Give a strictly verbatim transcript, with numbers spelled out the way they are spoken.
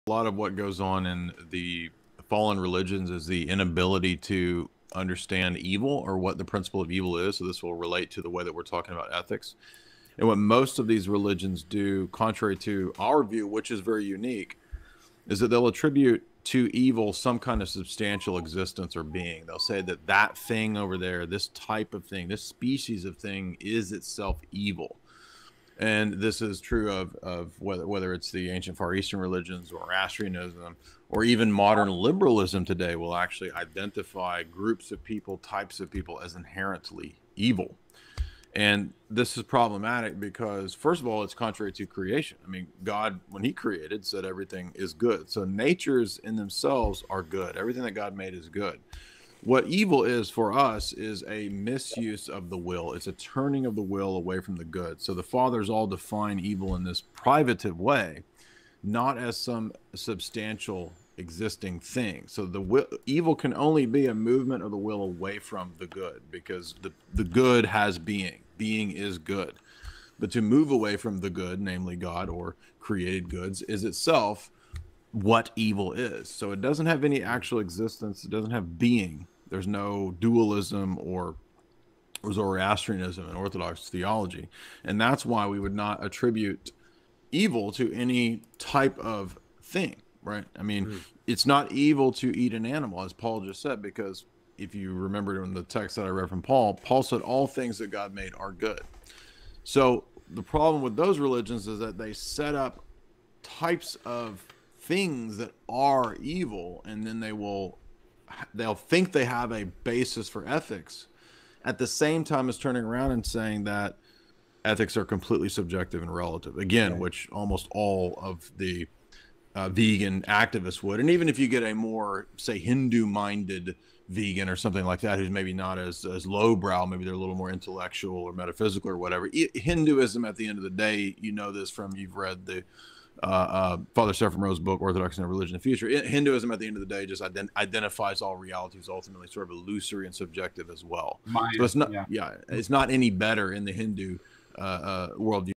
A lot of what goes on in the fallen religions is the inability to understand evil or what the principle of evil is. So this will relate to the way that we're talking about ethics. And what most of these religions do, contrary to our view, which is very unique, is that they'll attribute to evil some kind of substantial existence or being. They'll say that that thing over there, this type of thing, this species of thing is itself evil. And this is true of, of whether, whether it's the ancient Far Eastern religions or Zoroastrianism or even modern liberalism today will actually identify groups of people, types of people as inherently evil. And this is problematic because, first of all, it's contrary to creation. I mean, God, when he created, said everything is good. So natures in themselves are good. Everything that God made is good. What evil is for us is a misuse of the will. It's a turning of the will away from the good. So the fathers all define evil in this privative way, not as some substantial existing thing. So the will, evil can only be a movement of the will away from the good, because the, the good has being. Being is good. But to move away from the good, namely God or created goods, is itself what evil is. So it doesn't have any actual existence. It doesn't have being. There's no dualism or Zoroastrianism in Orthodox theology. And that's why we would not attribute evil to any type of thing, right? I mean, mm. it's not evil to eat an animal, as Paul just said, because if you remember in the text that I read from Paul, Paul said all things that God made are good. So the problem with those religions is that they set up types of things that are evil, and then they will they'll think they have a basis for ethics at the same time as turning around and saying that ethics are completely subjective and relative, again, right. which almost all of the uh, vegan activists would. And even if you get a more, say, Hindu minded vegan or something like that, who's maybe not as as lowbrow, maybe they're a little more intellectual or metaphysical or whatever. Hinduism, at the end of the day, you know this from, you've read the Uh, uh, Father Stephen Rowe's book, Orthodoxy and Religion and the Future. Hinduism, at the end of the day, just ident identifies all realities ultimately sort of illusory and subjective as well. Mine, so it's not, yeah. yeah, it's not any better in the Hindu uh, uh, worldview